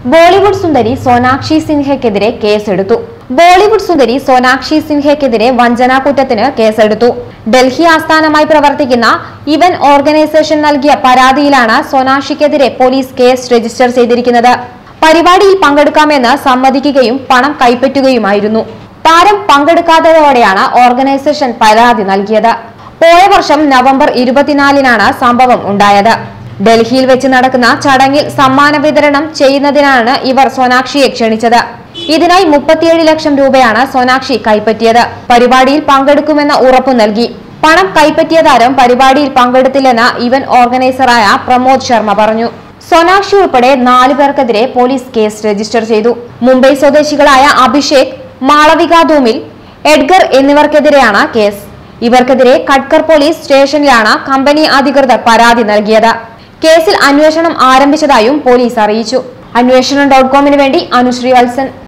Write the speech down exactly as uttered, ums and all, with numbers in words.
ബോളിവുഡ് സുന്ദരി സോനാക്ഷി സിൻഹയ്ക്കെതിരെ കേസെടുത്തു. ബോളിവുഡ് സുന്ദരി സോനാക്ഷി സിൻഹയ്ക്കെതിരെ വഞ്ചനാ കുറ്റത്തിന് കേസെടുത്തു. ഡൽഹി ആസ്ഥാനമായി പ്രവർത്തിക്കുന്ന ഇവന്റ് ഓർഗനൈസേഷൻ നൽകിയ പരാതിയിലാണ് സോനാക്ഷിക്കെതിരെ പോലീസ് കേസ് രജിസ്റ്റർ ചെയ്തിരിക്കുന്നത്. പരിപാടിയിൽ പങ്കെടുക്കാമെന്ന് സമ്മതിക്കുകയും പണം കൈപ്പറ്റുകയുമായിരുന്നു. താരം പങ്കെടുക്കാത്തതോടെയാണ് ഓർഗനൈസേഷൻ പരാതി നൽകിയത്. പോയ വർഷം നവംബർ ഇരുപത്തിനാലിനാണ് സംഭവം ഉണ്ടായത്. ഡൽഹിയിൽ വെച്ച് നടക്കുന്ന ചടങ്ങിൽ സമ്മാന വിതരണം ചെയ്യുന്നതിനാണ് ഇവർ സോനാക്ഷിയെ ക്ഷണിച്ചത്. ഇതിനായി മുപ്പത്തിയേഴ് ലക്ഷം രൂപയാണ് സോനാക്ഷി കൈപ്പറ്റിയത്. പരിപാടിയിൽ പങ്കെടുക്കുമെന്ന ഉറപ്പു നൽകി. പണം കൈപ്പറ്റിയ താരം പരിപാടിയിൽ പങ്കെടുത്തില്ലെന്ന് ഇവന്റ് ഓർഗനൈസറായ പ്രമോദ് ശർമ്മ പറഞ്ഞു. സോനാക്ഷി ഉൾപ്പെടെ നാലു പേർക്കെതിരെ പോലീസ് കേസ് രജിസ്റ്റർ ചെയ്തു. മുംബൈ സ്വദേശികളായ അഭിഷേക്, മാളവിക ധൂമിൽ, എഡ്ഗർ എന്നിവർക്കെതിരെയാണ് കേസ്. ഇവർക്കെതിരെ കട്കർ പോലീസ് സ്റ്റേഷനിലാണ് കമ്പനി അധികൃതർ പരാതി നൽകിയത്. കേസിൽ അന്വേഷണം ആരംഭിച്ചതായും പോലീസ് അറിയിച്ചു. അന്വേഷണം ഡോട്ട് കോമിന് വേണ്ടി അനുശ്രീ വത്സൻ.